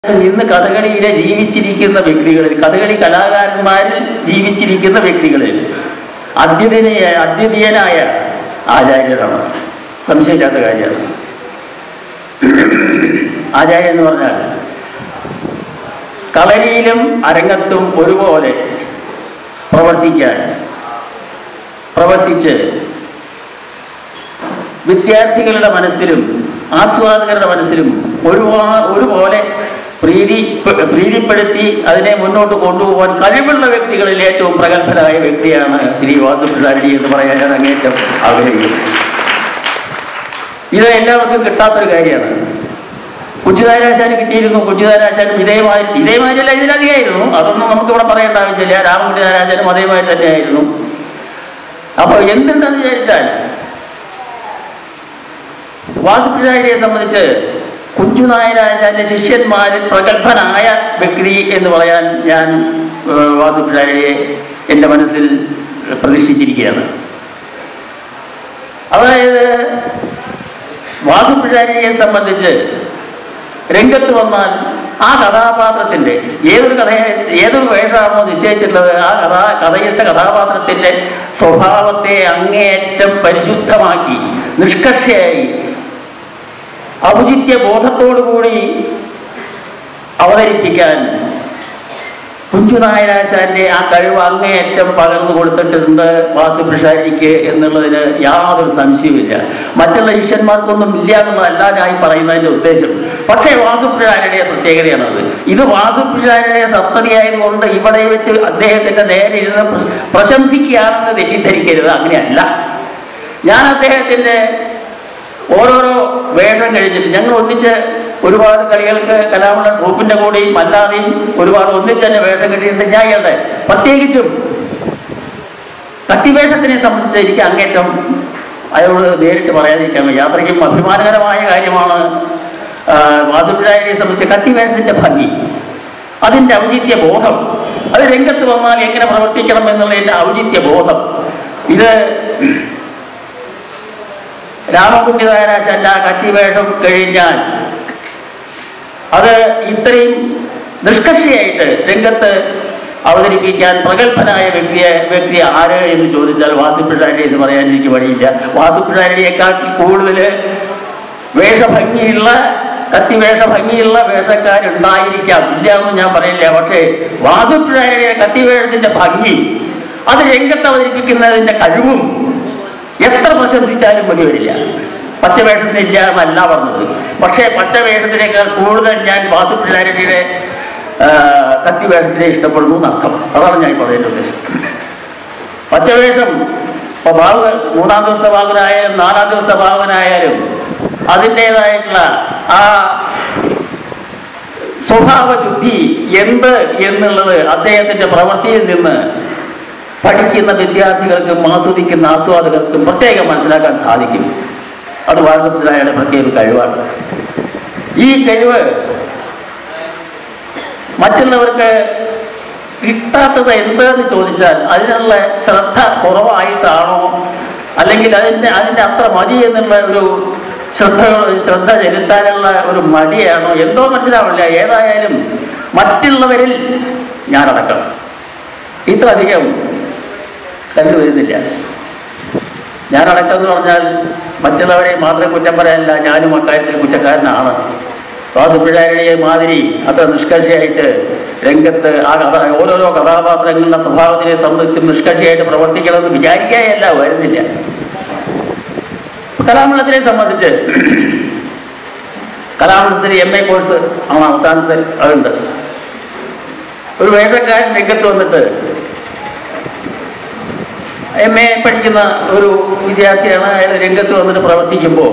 ഇന്ന് കഥകളിയിലെ ജീവിച്ചിരിക്കുന്ന വ്യക്തികളിൽ, കഥകളി കലാകാരന്മാരിൽ ജീവിച്ചിരിക്കുന്ന വ്യക്തികളിൽ അദ്വിതീയനായ ആചാര്യരാണ്, സംശയിക്കാത്ത കാര്യമാണ്. ആചാര്യൻ എന്ന് പറഞ്ഞാൽ കളരിയിലും അരങ്ങത്തും ഒരുപോലെ പ്രവർത്തിച്ച് വിദ്യാർത്ഥികളുടെ മനസ്സിലും ആസ്വാദകരുടെ മനസ്സിലും ഒരുപോലെ പ്രീതിപ്പെടുത്തി അതിനെ മുന്നോട്ട് കൊണ്ടുപോകാൻ കഴിവുള്ള വ്യക്തികളിൽ ഏറ്റവും പ്രഗത്ഭനായ വ്യക്തിയാണ് ശ്രീ വാസു പിഷാരടി എന്ന് പറയാൻ ഞാൻ അങ്ങേറ്റം ആഗ്രഹിക്കുന്നു. ഇത് എല്ലാവർക്കും കിട്ടാത്തൊരു കാര്യമാണ്. കുഞ്ചുനാരാശാന് കിട്ടിയിരുന്നു. കുഞ്ചുനാരാശാനും ഇതേമാതിരിയല്ല, ഇതിലധികമായിരുന്നു. അതൊന്നും നമുക്കിവിടെ പറയേണ്ട ആവശ്യമില്ല. രാമകുഞ്ചനാരാശാനും അതേമാതിരി തന്നെയായിരുന്നു. അപ്പോൾ എന്തുണ്ടെന്ന് വിചാരിച്ചാൽ വാസു പിഷാരടിയെ സംബന്ധിച്ച് കുഞ്ചുനാരാശാന്റെ ശിഷ്യന്മാരിൽ പ്രഗത്ഭനായ വ്യക്തി എന്ന് പറയാൻ ഞാൻ വാസു പിഷാരടിയെ എൻ്റെ മനസ്സിൽ പ്രതിഷ്ഠിച്ചിരിക്കുകയാണ്. അതായത് വാസു പിഷാരടിയെ സംബന്ധിച്ച് രംഗത്ത് വന്നാൽ ആ കഥാപാത്രത്തിന്റെ ഏതൊരു വേഷമാണോ നിശ്ചയിച്ചിട്ടുള്ളത്, ആ കഥയിലത്തെ കഥാപാത്രത്തിന്റെ സ്വഭാവത്തെ അങ്ങേയറ്റം പരിശുദ്ധമാക്കി നിഷ്കർഷയായി ഔചിത്യ ബോധത്തോടുകൂടി അവതരിപ്പിക്കാൻ കുഞ്ചുനാരാശാന്റെ ആ കഴിവ് അങ്ങേയറ്റം പകർന്നു കൊടുത്തിട്ടുണ്ട് വാസു പിഷാരടിക്ക് എന്നുള്ളതിന് യാതൊരു സംശയവുമില്ല. മറ്റുള്ള ശിഷ്യന്മാർക്കൊന്നും ഇല്ല എന്നുള്ളതല്ല ഞാൻ പറയുന്നതിന്റെ ഉദ്ദേശം. പക്ഷേ വാസു പിഷാരടിയുടെ പ്രത്യേകതയാണത്. ഇത് വാസു പിഷാരടിയുടെ സപ്തതിയായതുകൊണ്ട് ഇവിടെ വെച്ച് അദ്ദേഹത്തിന്റെ നേരെ ഇരുന്ന് പ്രശംസിക്കുകയാണെന്ന് തെറ്റിദ്ധരിക്കരുത്. അങ്ങനെയല്ല. ഞാൻ അദ്ദേഹത്തിന്റെ ഓരോരോ വേഷം കഴിഞ്ഞിട്ട് ഞങ്ങൾ ഒന്നിച്ച് ഒരുപാട് കളികൾക്ക് കലാമണ്ഡലം ഗ്രൂപ്പിന്റെ കൂടെയും അല്ലാതെയും ഒരുപാട് ഒന്നിച്ച് തന്നെ വേഷം കിട്ടിയിട്ടുണ്ട്. ഞാൻ കേട്ടെ പ്രത്യേകിച്ചും കത്തിവേഷത്തിനെ സംബന്ധിച്ച് എനിക്ക് അങ്ങേറ്റം അയാളോട് നേരിട്ട് പറയാതിരിക്കാൻ വയ്യ. അത്രയ്ക്കും അഭിമാനകരമായ കാര്യമാണ് വാസു പിഷാരടിയെ സംബന്ധിച്ച് കത്തിവേഷത്തിന്റെ ഭംഗി, അതിന്റെ ഔചിത്യ ബോധം, അത് രംഗത്ത് വന്നാൽ എങ്ങനെ പ്രവർത്തിക്കണം എന്നുള്ളതിന്റെ ഔചിത്യ ബോധം. ഇത് രാമകുഞ്ചനാരാശാന്റെ ആ കത്തിവേഷം കഴിഞ്ഞാൽ അത് ഇത്രയും നിഷ്കർഷയായിട്ട് രംഗത്ത് അവതരിപ്പിക്കാൻ പ്രഗത്ഭനായ വ്യക്തി ആര് എന്ന് ചോദിച്ചാൽ വാസു പിഷാരടി എന്ന് പറയാൻ എനിക്ക് വഴിയില്ല. വാസു പിഷാരടിയേക്കാൾ കൂടുതൽ കത്തിവേഷ ഭംഗിയുള്ള വേഷക്കാരുണ്ടായിരിക്കാം, ഇല്ല എന്ന് ഞാൻ പറയില്ല. പക്ഷേ വാസു പിഷാരടിയുടെ കത്തിവേഷത്തിന്റെ ഭംഗി, അത് രംഗത്ത് അവതരിപ്പിക്കുന്നതിന്റെ കഴിവും എത്ര പ്രശംസിച്ചാലും മതി വരില്ല. പച്ചവേഷത്തിനില്ല എന്നല്ല പറഞ്ഞത്. പക്ഷേ പച്ചവേഷത്തിനേക്കാൾ കൂടുതൽ ഞാൻ വാസു പിഷാരടിയുടെ കത്തിവേഷത്തിനെ ഇഷ്ടപ്പെടുന്നു എന്നർത്ഥം. അതാണ് ഞാൻ പറയുന്നത്. പച്ചവേഷം ഇപ്പൊ മൂന്നാം ദിവസ ഭാഗനായാലും 4-ാം ദിവസ ഭാഗനായാലും അതിൻ്റെതായിട്ടുള്ള ആ സ്വഭാവശുദ്ധി എന്ത് എന്നുള്ളത് അദ്ദേഹത്തിന്റെ പ്രവൃത്തിയിൽ നിന്ന് പഠിക്കുന്ന വിദ്യാർത്ഥികൾക്കും ആസ്വദിക്കുന്ന ആസ്വാദകർക്കും പ്രത്യേകം മനസ്സിലാക്കാൻ സാധിക്കും. അത് വാസു പ്രത്യേക കഴിവാണ്. ഈ കഴിവ് മറ്റുള്ളവർക്ക് കിട്ടാത്തത് എന്താന്ന് ചോദിച്ചാൽ അതിനുള്ള ശ്രദ്ധ കുറവായിട്ടാണോ, അല്ലെങ്കിൽ അതിൻ്റെ അത്ര മതി എന്നുള്ള ഒരു ശ്രദ്ധ ചെലുത്താനുള്ള ഒരു മടിയാണോ എന്തോ മനസ്സിലാവില്ല. ഏതായാലും മറ്റുള്ളവരിൽ ഞാനടക്കം ഇത്ര അധികം കണ്ടുവരുന്നില്ല. ഞാനടക്കം എന്ന് പറഞ്ഞാൽ മറ്റുള്ളവരെ മാത്രം കുറ്റം പറയാനില്ല, ഞാനും അക്കാര്യത്തിൽ കുറ്റക്കാരനാണ്. വാസു പിഷാരടിയെ മാതിരി അത്ര നിഷ്കർഷയായിട്ട് രംഗത്ത് ഓരോരോ കഥാപാത്രങ്ങളുടെ സ്വഭാവത്തിനെ സംബന്ധിച്ച് നിഷ്കർഷയായിട്ട് പ്രവർത്തിക്കണമെന്ന് വിചാരിക്കുകയല്ല, വരുന്നില്ല. കലാമണ്ഡലത്തിനെ സംബന്ധിച്ച് കലാമണ്ഡലത്തിന് MA കോഴ്സ് ആണ് അവസാനത്തെ അതുണ്ട്. ഒരു വേഷക്കാരൻ രംഗത്ത് വന്നിട്ട് MA പഠിക്കുന്ന ഒരു വിദ്യാർത്ഥിയാണ്. അയാൾ രംഗത്ത് വന്നിട്ട് പ്രവർത്തിക്കുമ്പോൾ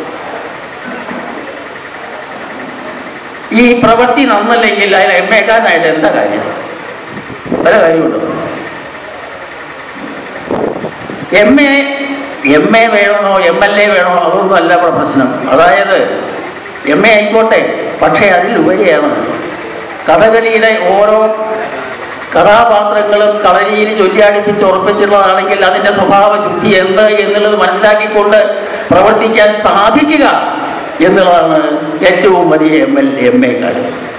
ഈ പ്രവൃത്തി നന്നല്ലെങ്കിൽ അയാൾ MA-കാരനായിട്ട് എന്താ കാര്യം? പല കാര്യമുണ്ടോ? MA വേണോ MLA വേണോ അതൊന്നും അല്ല ഇവിടെ പ്രശ്നം. അതായത് MA ആയിക്കോട്ടെ, പക്ഷേ അതിലുപരിയാണ് കഥകളിയുടെ ഓരോ കഥാപാത്രങ്ങളും കളരിയിൽ ചൊല്ലിയാടിപ്പിച്ച് ഉറപ്പിച്ചിട്ടുള്ളതാണെങ്കിൽ അതിന്റെ സ്വഭാവശുദ്ധി എന്ത് എന്നുള്ളത് മനസ്സിലാക്കിക്കൊണ്ട് പ്രവർത്തിക്കാൻ സാധിക്കുക എന്നുള്ളതാണ് ഏറ്റവും വലിയ MA കാര്യം.